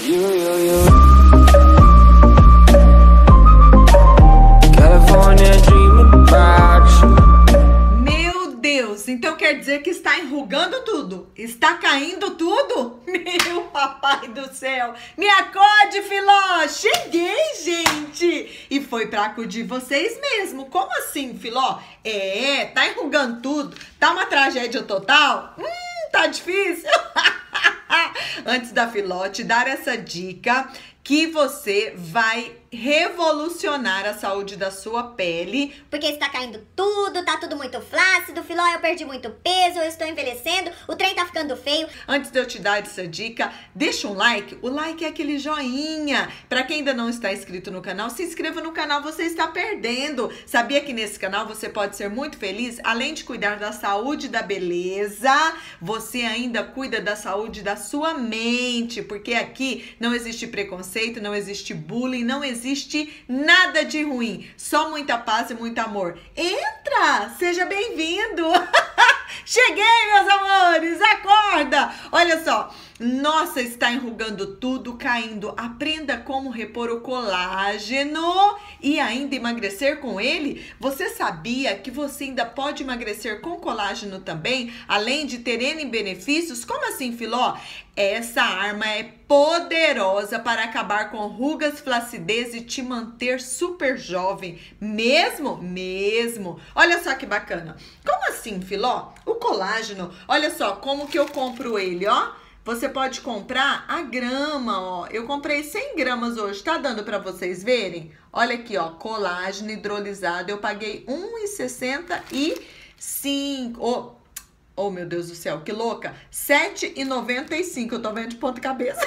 Meu Deus, então quer dizer que está enrugando tudo? Está caindo tudo? Meu papai do céu, me acorde, Filó! Cheguei, gente! E foi pra acudir vocês mesmo. Como assim, Filó? Tá enrugando tudo? Tá uma tragédia total? Tá difícil? Antes da Filó te dar essa dica que você vai revolucionar a saúde da sua pele. Porque está caindo tudo, tá tudo muito flácido, Filó, eu perdi muito peso, eu estou envelhecendo, o trem tá ficando feio. Antes de eu te dar essa dica, deixa um like. O like é aquele joinha. Pra quem ainda não está inscrito no canal, se inscreva no canal, você está perdendo. Sabia que nesse canal você pode ser muito feliz? Além de cuidar da saúde e da beleza, você ainda cuida da saúde da sua mente. Porque aqui não existe preconceito, não existe bullying, não existe nada de ruim, só muita paz e muito amor. Entra! Seja bem-vindo! Cheguei, meus amores! Acorda! Olha só, nossa, está enrugando tudo, caindo. Aprenda como repor o colágeno e ainda emagrecer com ele. Você sabia que você ainda pode emagrecer com colágeno também, além de ter N benefícios? Como assim, Filó? Essa arma é poderosa para acabar com rugas, flacidez e te manter super jovem. Mesmo? Olha só que bacana. Como assim, Filó? O colágeno, olha só como que eu compro ele, ó. Você pode comprar a grama, ó. Eu comprei 100 gramas hoje, tá dando para vocês verem? Olha aqui, ó, colágeno hidrolisado. Eu paguei R$1,65. Oh, meu Deus do céu, que louca. R$7,95. Eu tô vendo de ponta cabeça.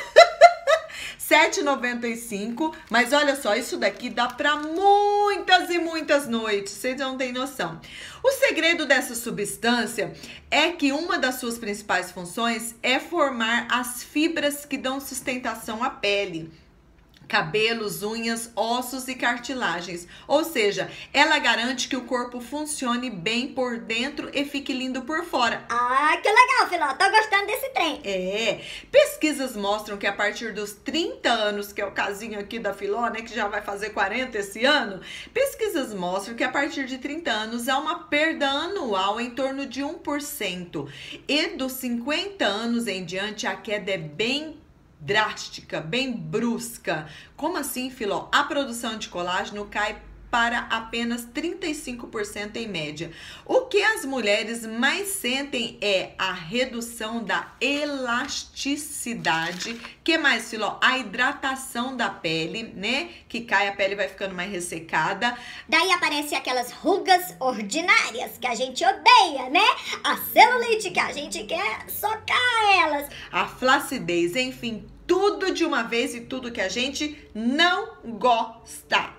R$7,95. Mas olha só, isso daqui dá para muitas e muitas noites. Vocês não têm noção. O segredo dessa substância é que uma das suas principais funções é formar as fibras que dão sustentação à pele. Cabelos, unhas, ossos e cartilagens. Ou seja, ela garante que o corpo funcione bem por dentro e fique lindo por fora. Ah, que legal, Filó. Tô gostando desse trem. Pesquisas mostram que a partir dos 30 anos, que é o casinho aqui da Filó, né, que já vai fazer 40 esse ano, pesquisas mostram que a partir de 30 anos há uma perda anual em torno de 1%. E dos 50 anos em diante, a queda é bem drástica, bem brusca. Como assim, Filó? A produção de colágeno cai para apenas 35% em média. O que as mulheres mais sentem é a redução da elasticidade. Que mais, Filó? A hidratação da pele, né? Que cai, a pele vai ficando mais ressecada. Daí aparecem aquelas rugas ordinárias que a gente odeia, né? A celulite que a gente quer socar elas. A flacidez, enfim, tudo de uma vez e tudo que a gente não gosta.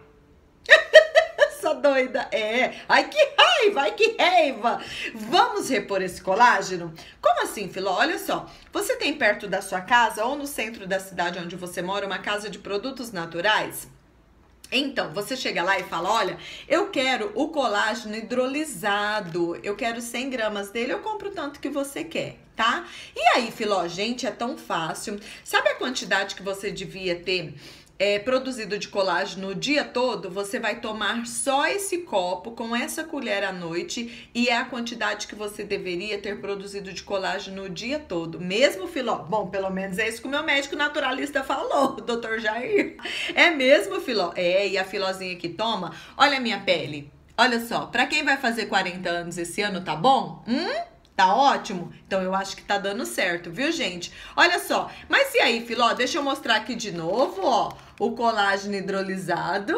Essa doida, ai que raiva, vamos repor esse colágeno? Como assim, Filó? Olha só, você tem perto da sua casa ou no centro da cidade onde você mora uma casa de produtos naturais? Então, você chega lá e fala, olha, eu quero o colágeno hidrolisado, eu quero 100 gramas dele, eu compro o tanto que você quer, tá? E aí, Filó, gente, é tão fácil. Sabe a quantidade que você devia ter produzido de colágeno o dia todo? Você vai tomar só esse copo com essa colher à noite e é a quantidade que você deveria ter produzido de colágeno o dia todo. Mesmo, Filó? Bom, pelo menos é isso que o meu médico naturalista falou, o Dr. Jair. É mesmo, Filó? E a Filózinha que toma, olha a minha pele. Olha só, pra quem vai fazer 40 anos esse ano, tá bom? Tá ótimo? Então eu acho que tá dando certo, viu, gente? Olha só, mas e aí, Filó? Deixa eu mostrar aqui de novo, ó, o colágeno hidrolisado.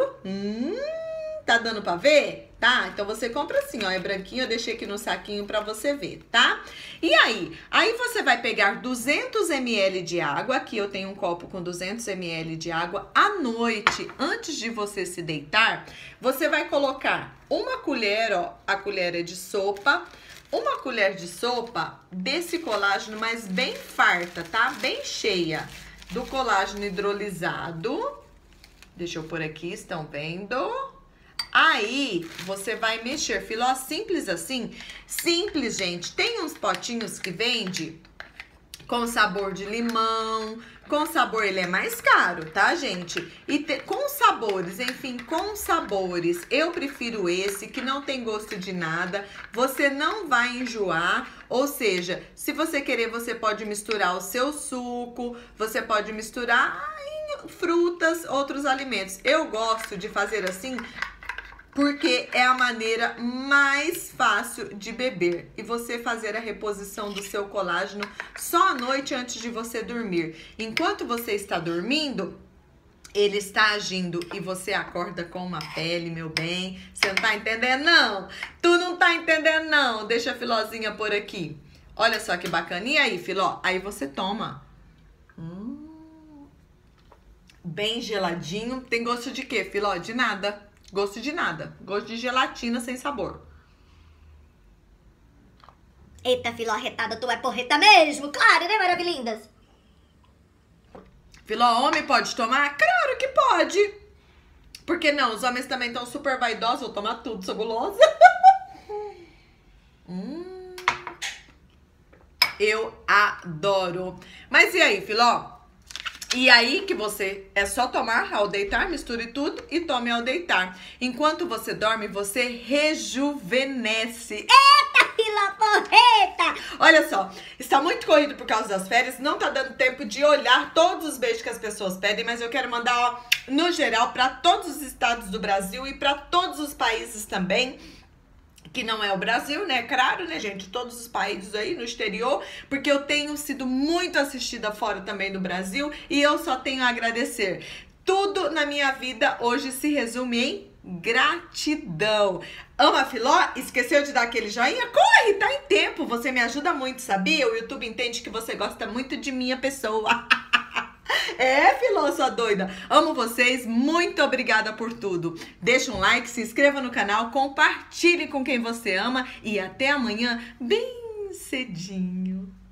Tá dando pra ver? Tá? Então você compra assim, ó, é branquinho, eu deixei aqui no saquinho pra você ver, tá? E aí? Aí você vai pegar 200 ml de água, aqui eu tenho um copo com 200 ml de água. À noite, antes de você se deitar, você vai colocar uma colher, ó, a colher é de sopa, uma colher de sopa desse colágeno, mas bem farta, tá? Bem cheia do colágeno hidrolisado. Deixa eu pôr aqui, estão vendo? Aí, você vai mexer, Filó, simples assim? Simples, gente. Tem uns potinhos que vende com sabor de limão, com sabor, ele é mais caro, tá, gente? E com sabores, enfim, com sabores, eu prefiro esse, que não tem gosto de nada, você não vai enjoar, ou seja, se você querer, você pode misturar o seu suco, você pode misturar frutas, outros alimentos. Eu gosto de fazer assim, porque é a maneira mais fácil de beber e você fazer a reposição do seu colágeno só à noite antes de você dormir. Enquanto você está dormindo, ele está agindo e você acorda com uma pele, meu bem. Você não tá entendendo, não? Tu não tá entendendo, não? Deixa a Filozinha por aqui. Olha só que bacaninha aí, Filó. Aí você toma. Bem geladinho. Tem gosto de quê, Filó? De nada. Gosto de nada. Gosto de gelatina sem sabor. Eita, Filó arretada, tu é porreta mesmo. Claro, né, maravilhindas? Filó, homem pode tomar? Claro que pode. Por que não? Os homens também estão super vaidosos. Vou tomar tudo, sou gulosa. Eu adoro. Mas e aí, Filó? E aí que você é só tomar ao deitar, misture tudo e tome ao deitar. Enquanto você dorme, você rejuvenesce. Eita, Filó porreta! Olha só, está muito corrido por causa das férias, não tá dando tempo de olhar todos os beijos que as pessoas pedem, mas eu quero mandar, ó, no geral, para todos os estados do Brasil e para todos os países também, que não é o Brasil, né? Claro, né, gente? Todos os países aí no exterior, porque eu tenho sido muito assistida fora também do Brasil e eu só tenho a agradecer. Tudo na minha vida hoje se resume em gratidão. Ama Filó? Esqueceu de dar aquele joinha? Corre, tá em tempo. Você me ajuda muito, sabia? O YouTube entende que você gosta muito de minha pessoa. É, Filó, sua doida. Amo vocês, muito obrigada por tudo. Deixa um like, se inscreva no canal, compartilhe com quem você ama e até amanhã bem cedinho.